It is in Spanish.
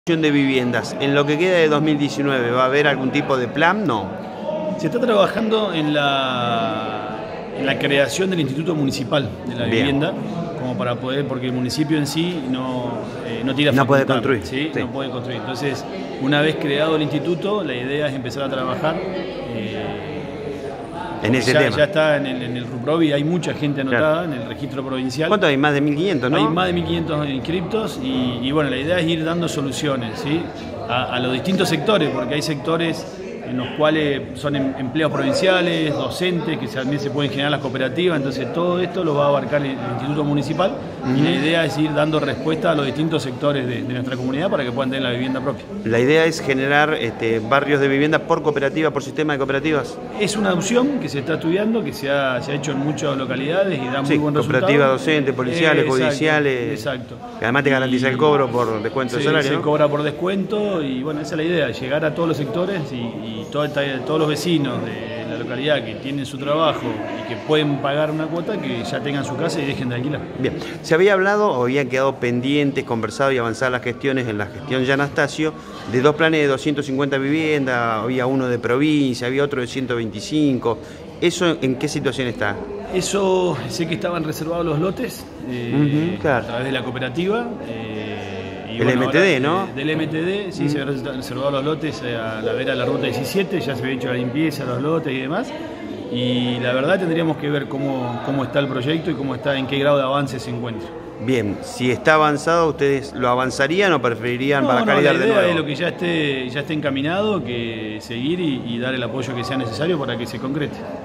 De viviendas. En lo que queda de 2019, ¿va a haber algún tipo de plan? No. Se está trabajando en la creación del Instituto Municipal de la Vivienda, como para poder, porque el municipio en sí no tiene no puede construir. ¿sí? No puede construir. Entonces, una vez creado el instituto, la idea es empezar a trabajar en ese tema. Ya está en el RUPROVI, hay mucha gente anotada en el registro provincial. ¿Cuánto hay? Más de 1.500, ¿no? Hay más de 1.500 inscriptos y bueno, la idea es ir dando soluciones, ¿sí? a los distintos sectores, porque hay sectores en los cuales son empleados provinciales, docentes, que también se pueden generar las cooperativas, entonces todo esto lo va a abarcar el Instituto Municipal y la idea es ir dando respuesta a los distintos sectores de nuestra comunidad para que puedan tener la vivienda propia. La idea es generar barrios de vivienda por cooperativa, por sistema de cooperativas. Es una opción que se está estudiando, que se ha hecho en muchas localidades y da muy buen resultado. Cooperativas docentes, policiales, judiciales. Exacto. Que además te garantiza el cobro por descuento de salario. Se cobra por descuento y bueno, esa es la idea, llegar a todos los sectores y todos los vecinos de la localidad que tienen su trabajo y que pueden pagar una cuota, que ya tengan su casa y dejen de alquilar. Bien, se había hablado o habían quedado pendientes, conversado y avanzadas las gestiones en la gestión Gianastasio de dos planes de 250 viviendas, había uno de provincia, había otro de 125. ¿Eso en qué situación está? Eso, sé que estaban reservados los lotes claro, a través de la cooperativa. El MTD, ¿no? Del MTD, sí, se habían reservado los lotes a la vera de la ruta 17, ya se había hecho la limpieza, los lotes y demás. Y la verdad tendríamos que ver cómo está el proyecto y en qué grado de avance se encuentra. Bien, si está avanzado, ¿ustedes lo avanzarían o preferirían para calidad de nuevo? La idea es lo que ya esté encaminado, que seguir y dar el apoyo que sea necesario para que se concrete.